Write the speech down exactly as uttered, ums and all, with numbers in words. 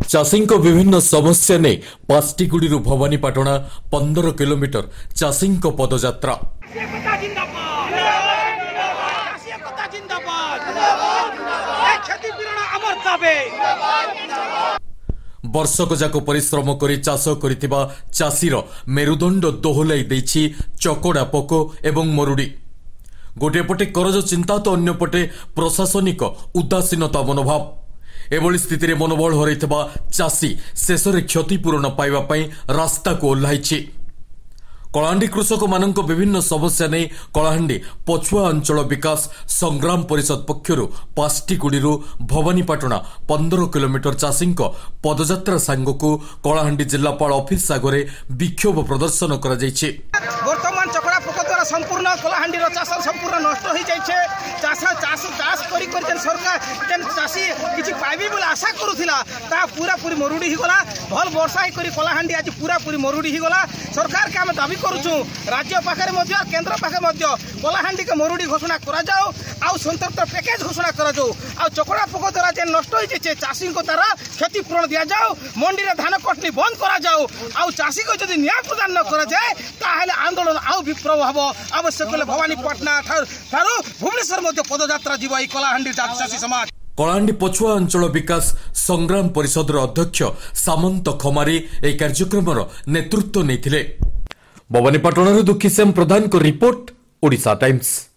चाषी विभिन्न समस्या नहीं पास्टिकुड़ी भवानीपाटना पंदर किलोमीटर चाषी पदयात्रा वर्षक जाक परिश्रम कर चाष करिथिबा चाषीर मेरुदंड दोहलाई देछि चकड़ा पोक एवं मरुड़ी। गोटे पटे करज चिंता तो अन्य पटे प्रशासनिक उदासीनता मनोभाव। एभली स्थिति रे मनोबल हरैथिबा चाषी शेष रे क्षतिपूरण पाइबा पई रास्ता को ओह्लाइछि। कलाहांडी कृषक मानक विभिन्न समस्या नहीं कलाहांडी पछुआ अंचल विकास संग्राम परिषद पक्षरु पास्टिकुड़ी भवानीपाटना पंदर किलोमीटर चाषी पदयात्रा सांग को कलाहांडी जिलापाल ऑफिस आगे विक्षोभ प्रदर्शन करा जायछि। वर्तमान चकड़ा पोक द्वारा संपूर्ण कलाहांडी चाष संपूर्ण नष्ट हो जाए। चाष चाष चाष करी करी सरकार जेन चाषी किछि पाइबे बोले आशा करूथिला ता पूरा पूरी मरुड़ी हिगला। भल वर्षा ही करी कलाहांडी आज पूरा पूरी मरुड़ी हिगला। सरकार के आम दाबी करूछु राज्य पाखे केन्द्र पाखे कलाहांडी के मरुड़ी घोषणा करा जाओ आउ संतृप्त पैकेज घोषणा करा जाओ आउ चकड़ा पोक द्वारा जेन नष्ट हो जाए चाषी को तारा क्षतिपूरण दिया जाओ। मंडी रे धान कटनी बंद करा जाओ आउ चाषी को जदि न्याय प्रदान न करा जाए ताहले आंदोलन आउ विप्लव हबो। आवश्यक हेले भवानीपाटना ठारू भुवनेश्वर मध्य पदयात्रा जीव ई कलाहांडी चाषी समाज। कलाहांडी पछुआ अंचल विकास संग्राम परिषद अध्यक्ष सामंत खमारी ए कार्यक्रम नेतृत्व नहीं। भवानीपाटना दुखी श्याम प्रधान को रिपोर्ट ओडिशा टाइम्स।